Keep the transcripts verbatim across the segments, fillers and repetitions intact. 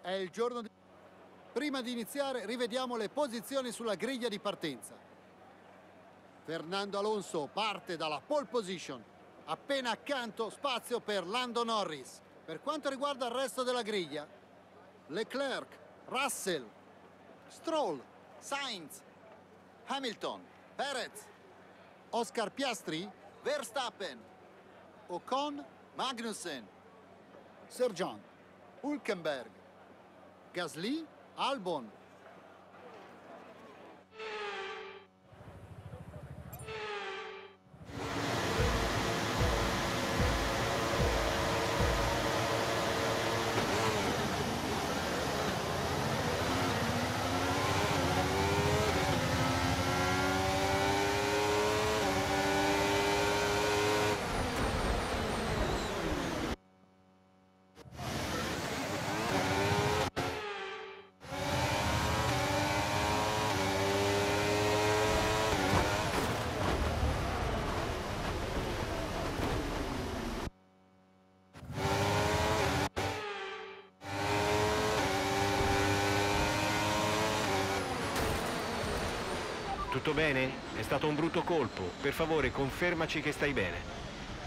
È il giorno di... Prima di iniziare rivediamo le posizioni sulla griglia di partenza. Fernando Alonso parte dalla pole position. Appena accanto spazio per Lando Norris. Per quanto riguarda il resto della griglia, Leclerc, Russell, Stroll, Sainz, Hamilton, Perez, Oscar Piastri, Verstappen, Ocon, Magnussen, Sargent, Hülkenberg, Gasly, Albon. Tutto bene? È stato un brutto colpo. Per favore, confermaci che stai bene.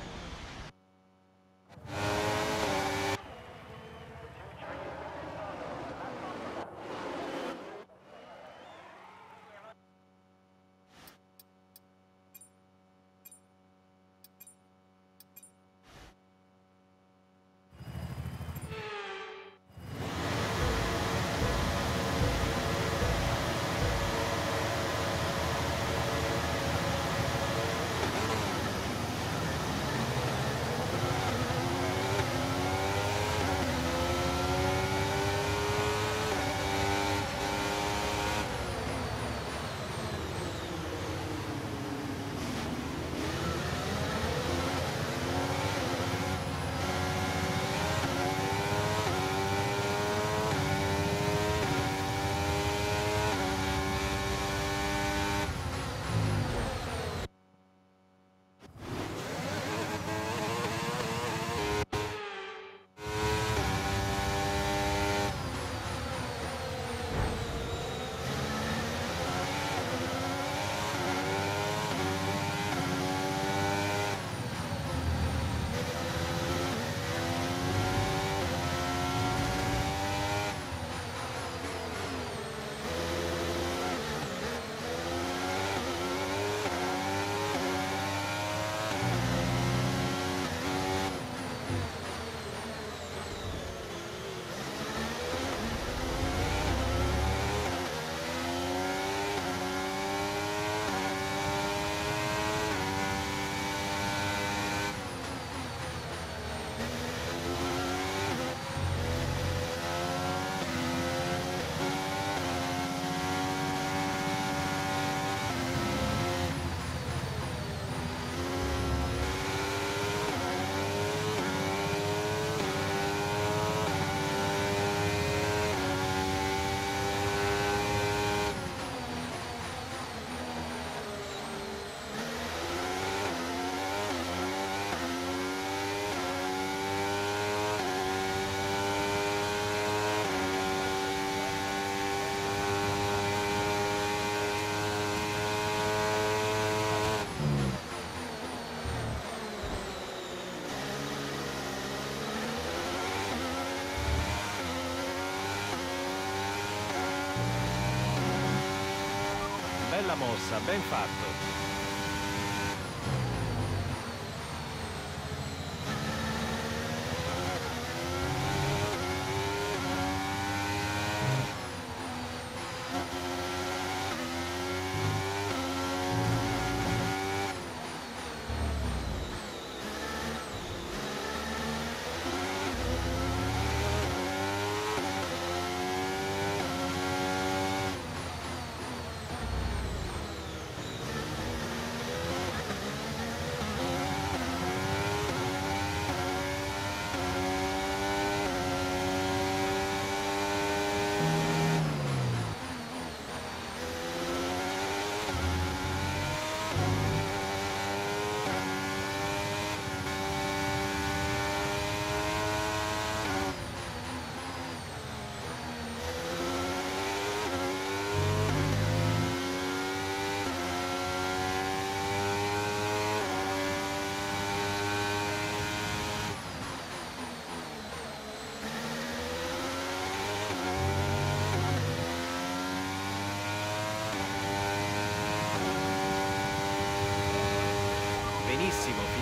Bella mossa, ben fatto.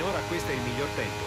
Finora questo è il miglior tempo.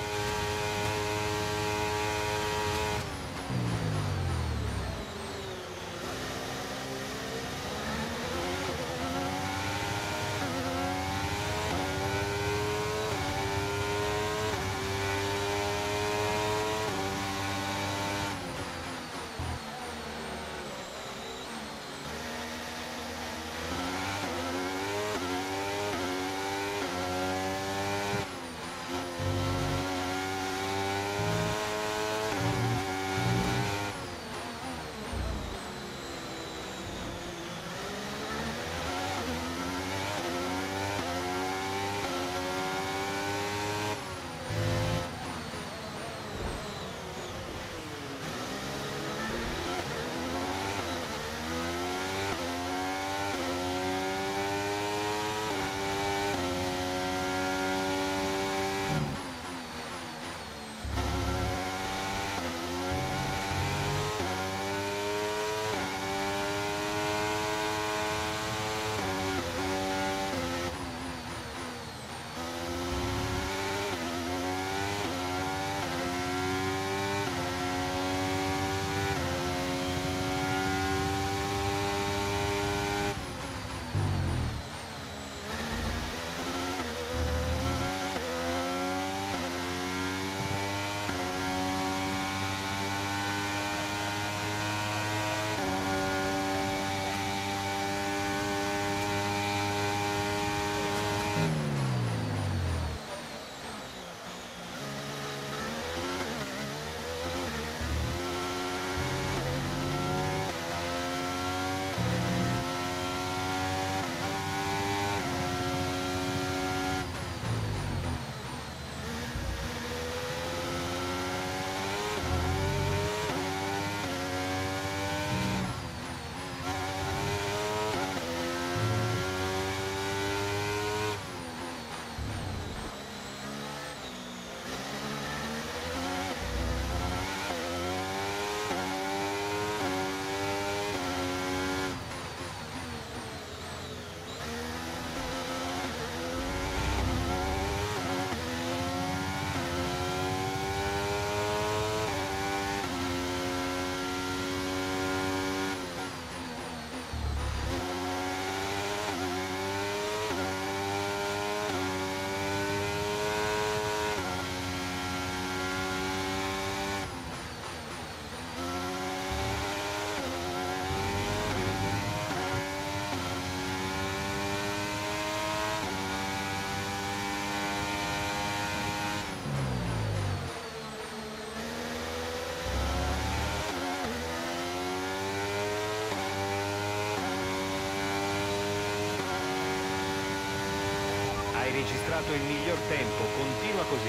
Hai registrato il miglior tempo, continua così.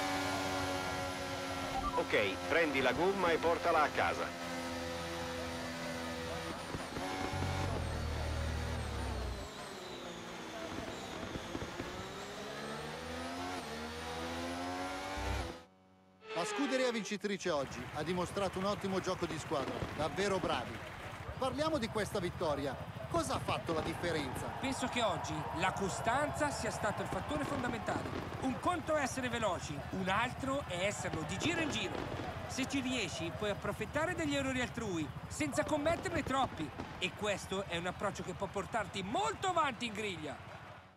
Ok, prendi la gomma e portala a casa. vincitrice oggi, ha dimostrato un ottimo gioco di squadra, davvero bravi. Parliamo di questa vittoria. Cosa ha fatto la differenza? Penso che oggi la costanza sia stato il fattore fondamentale. Un conto è essere veloci, un altro è esserlo di giro in giro. Se ci riesci, puoi approfittare degli errori altrui, senza commetterne troppi. E questo è un approccio che può portarti molto avanti in griglia.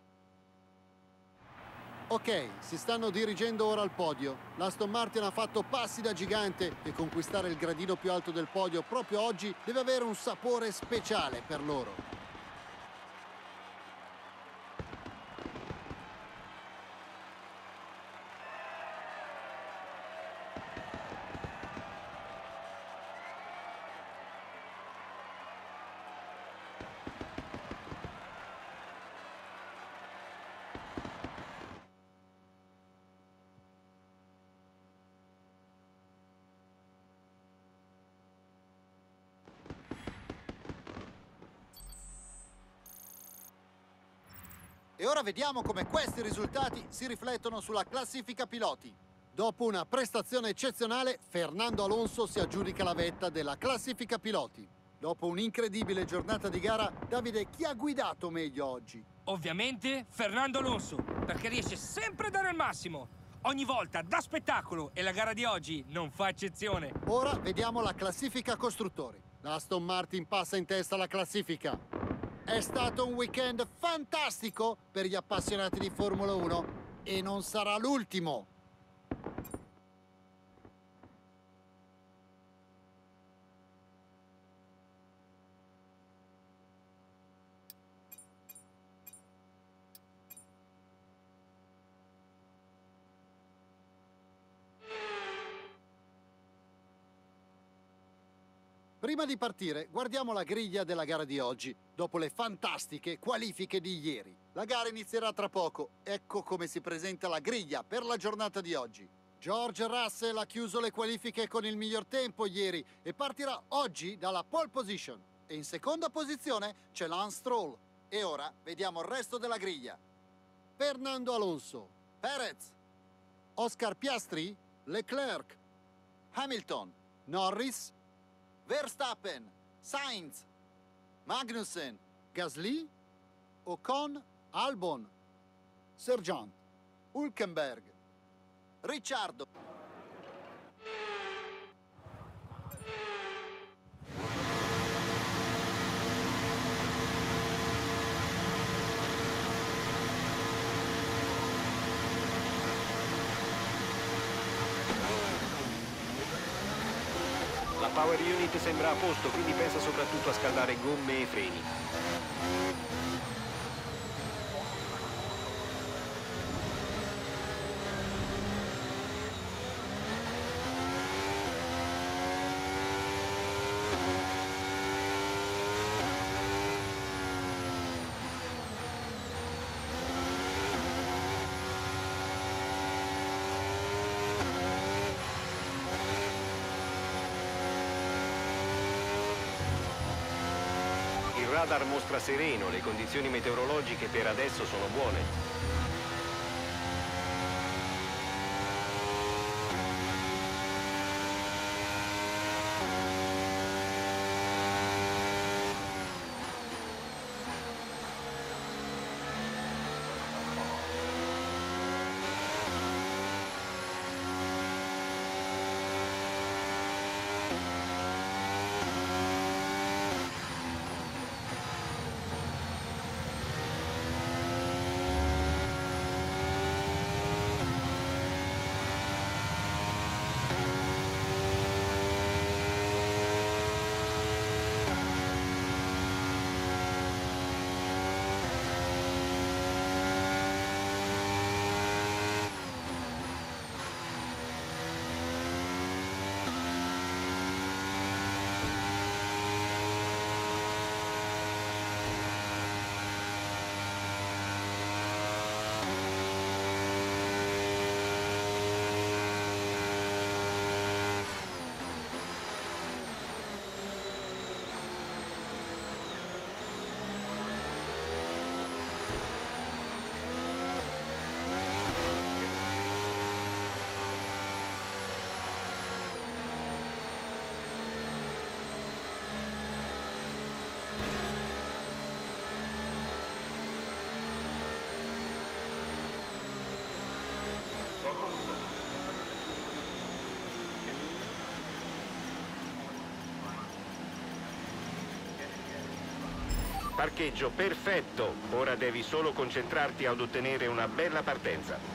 Ok, si stanno dirigendo ora al podio. L'Aston Martin ha fatto passi da gigante e conquistare il gradino più alto del podio proprio oggi deve avere un sapore speciale per loro. E ora vediamo come questi risultati si riflettono sulla classifica piloti. Dopo una prestazione eccezionale, Fernando Alonso si aggiudica la vetta della classifica piloti. Dopo un'incredibile giornata di gara, Davide, chi ha guidato meglio oggi? Ovviamente Fernando Alonso, perché riesce sempre a dare il massimo. Ogni volta dà spettacolo e la gara di oggi non fa eccezione. Ora vediamo la classifica costruttori. L'Aston Martin passa in testa alla classifica. È stato un weekend fantastico per gli appassionati di Formula uno e non sarà l'ultimo. Prima di partire, guardiamo la griglia della gara di oggi, dopo le fantastiche qualifiche di ieri. La gara inizierà tra poco. Ecco come si presenta la griglia per la giornata di oggi. George Russell ha chiuso le qualifiche con il miglior tempo ieri e partirà oggi dalla pole position. E in seconda posizione c'è Lance Stroll. E ora vediamo il resto della griglia. Fernando Alonso, Perez, Oscar Piastri, Leclerc, Hamilton, Norris, Verstappen, Sainz, Magnussen, Gasly, Ocon, Albon, Sargent, Hülkenberg, Ricciardo. La Power Unit sembra a posto, quindi pensa soprattutto a scaldare gomme e freni. Il radar mostra sereno, le condizioni meteorologiche per adesso sono buone. Parcheggio perfetto, ora devi solo concentrarti ad ottenere una bella partenza.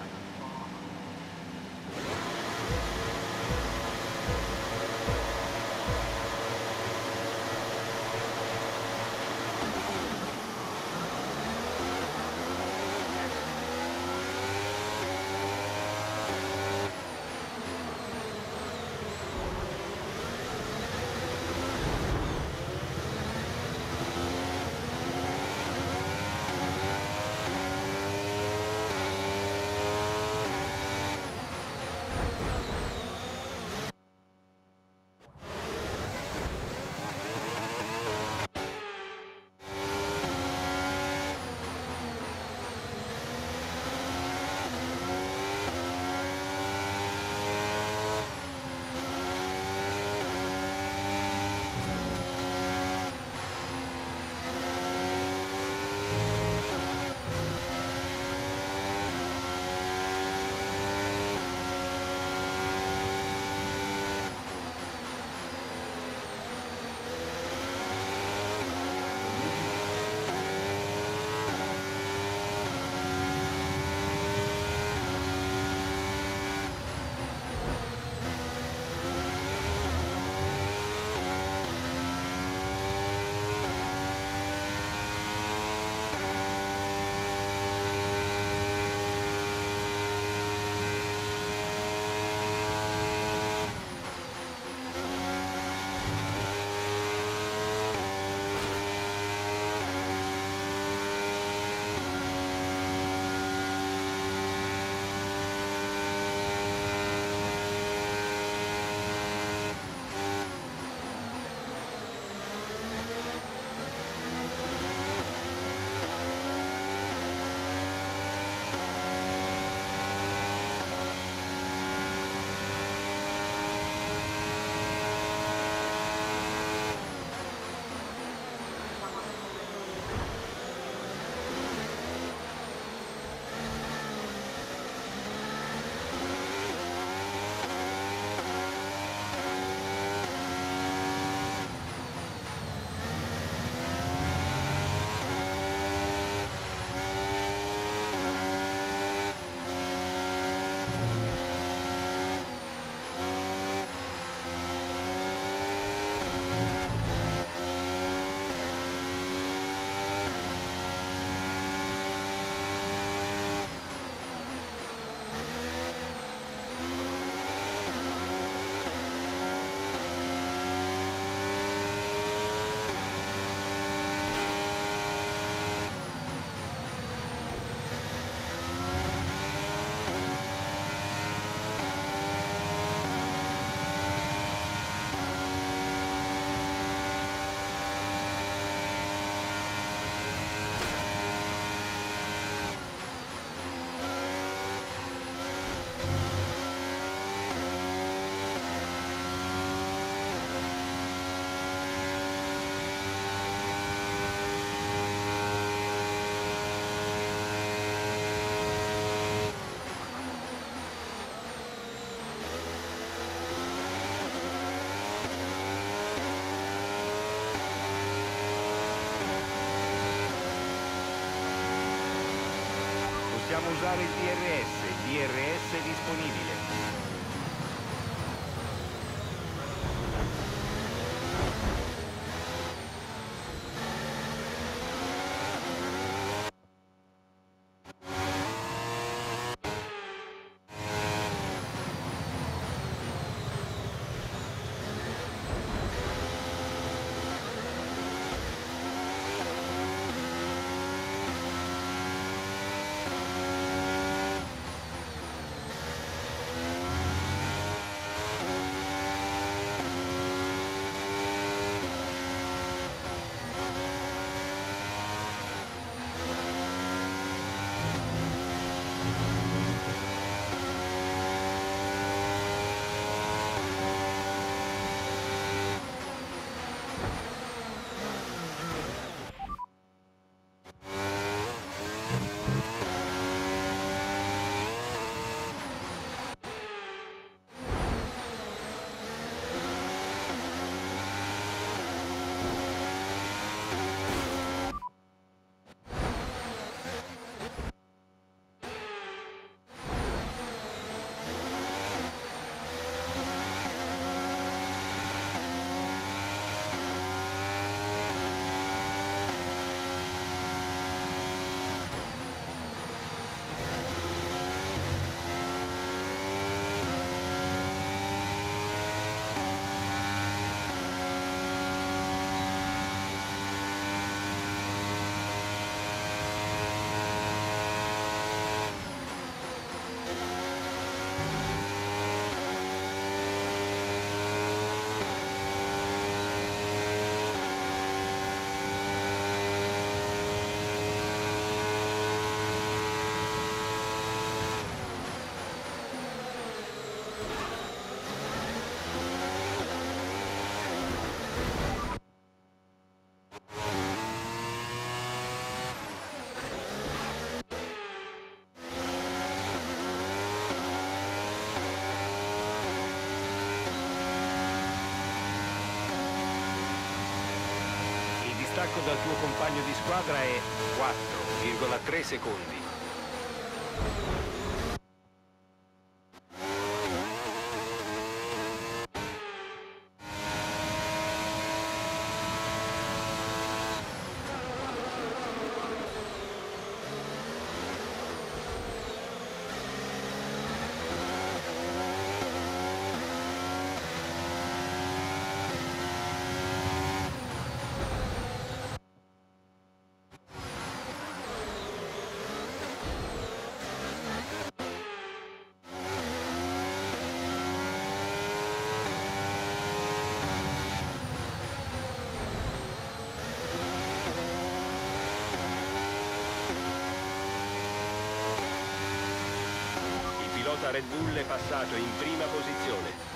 Possiamo usare il D R S, D R S disponibile. distacco dal tuo compagno di squadra è quattro virgola tre secondi. Il pilota Red Bull è passato in prima posizione.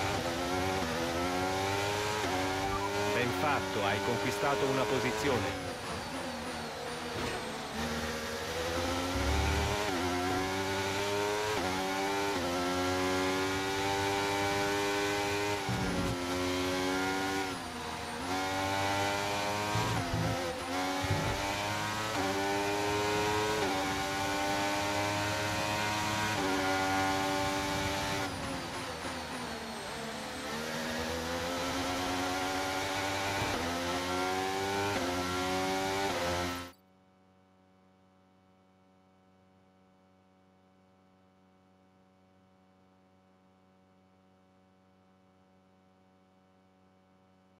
Ben fatto, hai conquistato una posizione.